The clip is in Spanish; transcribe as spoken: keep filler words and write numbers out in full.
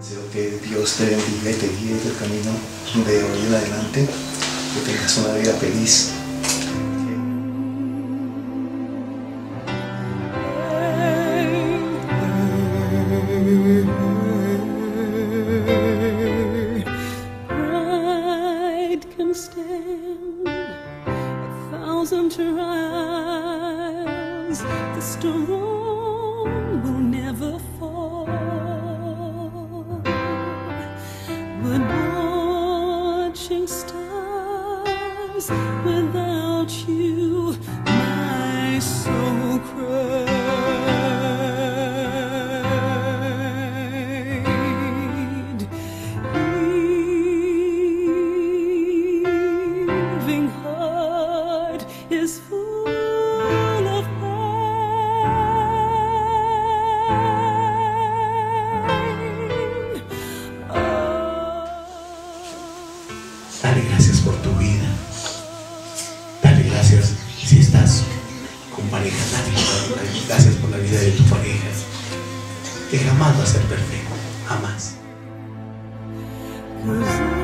Deseo que Dios te bendiga y te guíe en el camino de hoy en adelante, que tengas una vida feliz. Pride can stand a thousand trials, the strong will never fall. But watching stars without you, my soul cried. Heaving heart is full of pain. Oh. Dale gracias por tu vida. Dale gracias si estás con pareja. Dale gracias por la vida de tu pareja, que jamás va a ser perfecta, jamás. 'Cause